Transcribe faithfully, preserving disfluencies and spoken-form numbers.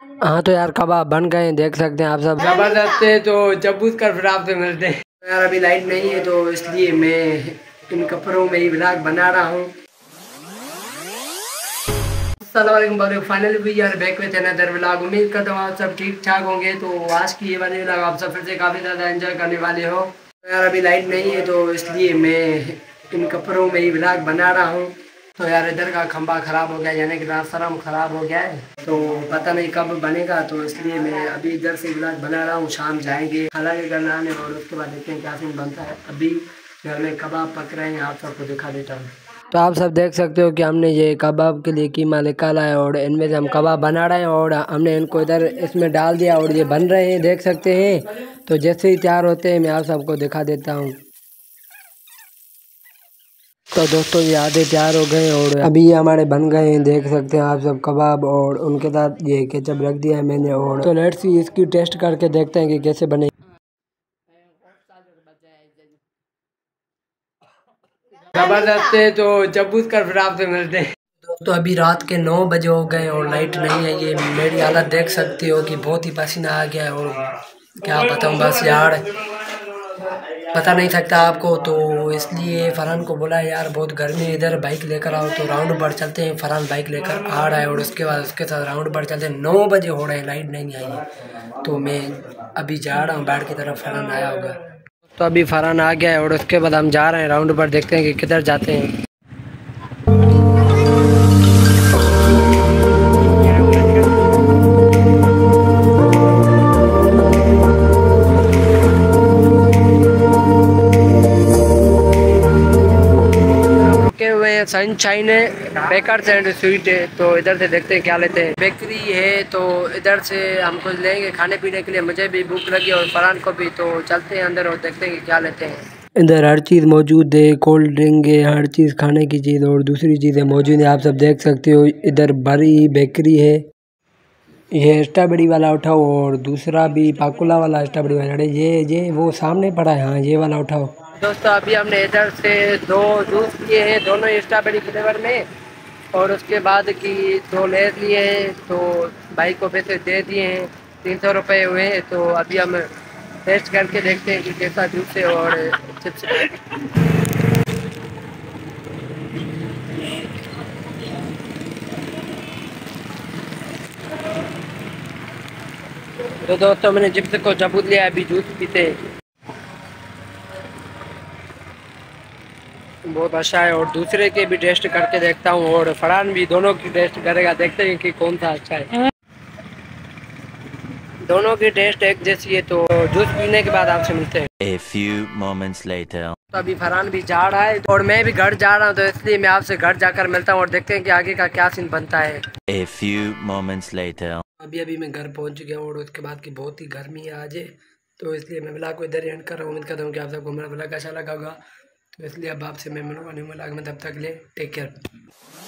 हाँ तो यार कबाब बन गए देख सकते हैं आप सब, जबरदस्त है। तो जब पूछ कर फिर आपसे मिलते हैं। यार अभी लाइट नहीं है तो इसलिए मैं इन कपड़ों में ही व्लॉग बना रहा हूँ। फाइनली भी यार बैक में थे नजर व्लॉग, उम्मीद करता हूँ आप सब ठीक ठाक होंगे। तो आज की ये वाली व्लॉग आप सब फिर से काफ़ी ज़्यादा एंजॉय करने वाले हो। यार अभी लाइट नहीं है तो इसलिए मैं इन कपड़ों में ही व्लॉग बना रहा हूँ। तो यार इधर का खंबा ख़राब हो गया, यानी कि ट्रांसफार्मर ख़राब हो गया है, तो पता नहीं कब बनेगा। तो इसलिए मैं अभी इधर से व्लॉग बना रहा हूँ। शाम जाएंगे हालांकि घर आने और उसके बाद देखते हैं क्या सीन बनता है। अभी घर में कबाब पक रहे हैं, आप सबको दिखा देता हूँ। तो आप सब देख सकते हो कि हमने ये कबाब के लिए कीमा निकाला है और इनमें से हम कबाब बना रहे हैं और हमने इनको इधर इसमें डाल दिया और ये बन रहे हैं, देख सकते हैं। तो जैसे ही तैयार होते हैं मैं आप सबको दिखा देता हूँ। तो दोस्तों ये आधे तैयार हो गए और अभी ये हमारे बन गए हैं, देख सकते हैं आप सब कबाब, और उनके साथ ये केचप रख दिया है मैंने। और तो लेट्स सी इसकी टेस्ट करके देखते हैं कि कैसे बने। जबरदस्त है। तो जब पूछ कर फिर आपसे मिलते हैं। दोस्तों अभी रात के नौ बजे हो गए और लाइट नहीं है। ये मेरी हालत देख सकते हो कि बहुत ही पसीना आ गया है और क्या बताऊं बस यार, पता नहीं सकता आपको। तो इसलिए फरहान को बोला यार बहुत गर्मी है, इधर बाइक लेकर आओ। तो राउंड पर चलते हैं, फरहान बाइक लेकर आ रहा है और उसके बाद उसके साथ राउंड पर चलते हैं। नौ बजे हो रहे हैं, लाइट नहीं आई है। तो मैं अभी जा रहा हूँ बाढ़ की तरफ, फरहान आया होगा। तो अभी फरहान आ गया है और उसके बाद हम जा रहे हैं राउंड पर, देखते हैं कि किधर जाते हैं। सनशाइन है, बेकर्स एंड स्वीट है। तो इधर से देखते हैं क्या लेते हैं। बेकरी है तो इधर से हम कुछ लेंगे खाने पीने के लिए, मुझे भी भूख लगी और फरहान को भी। तो चलते हैं अंदर और देखते हैं कि क्या लेते हैं। इधर हर चीज़ मौजूद है, कोल्ड ड्रिंक है, हर चीज़ खाने की चीज़ और दूसरी चीज़ें मौजूद है, आप सब देख सकते हो। इधर बड़ी बेकरी है, ये स्ट्रॉबेरी वाला उठाओ और दूसरा भी पाकुला वाला स्ट्रॉबेरी वाला। अरे ये ये वो सामने पड़ा है, हाँ ये वाला उठाओ। दोस्तों अभी हमने इधर से दो जूस लिए हैं, दोनों स्ट्रॉबेरी फ्लेवर में, और उसके बाद की दो लेयर लिए हैं। तो भाई को पैसे दे दिए हैं, तीन सौ रुपये हुए हैं। तो अभी हम टेस्ट करके देखते हैं कि कैसा जूस है और चिप्स। तो दोस्तों मैंने चिप्स को चबूत लिया, अभी जूस पीते हैं। बहुत अच्छा है और दूसरे के भी टेस्ट करके देखता हूँ और फरहान भी दोनों की टेस्ट करेगा, देखते हैं कि कौन सा अच्छा है। दोनों की टेस्ट एक जैसी है। तो जूस पीने के बाद आपसे मिलते हैं। A few moments later. तो अभी फरहान भी जा रहा है और मैं भी घर जा रहा हूँ, तो इसलिए मैं आपसे घर जाकर मिलता हूँ और देखते हैं कि आगे का क्या सीन बनता है। A few moments later. अभी अभी मैं घर पहुँच गया हूँ और उसके बाद की बहुत ही गर्मी है आज, तो इसलिए मैं ब्लॉग को इधर एंड कर रहा हूँ। उम्मीद करता हूँ कि आप सबको मेरा ब्लॉग अच्छा लगा होगा। तो इसलिए अब आपसे मैं मिलूंगा न्यू ब्लॉग में, तब तक के लिए टेक केयर।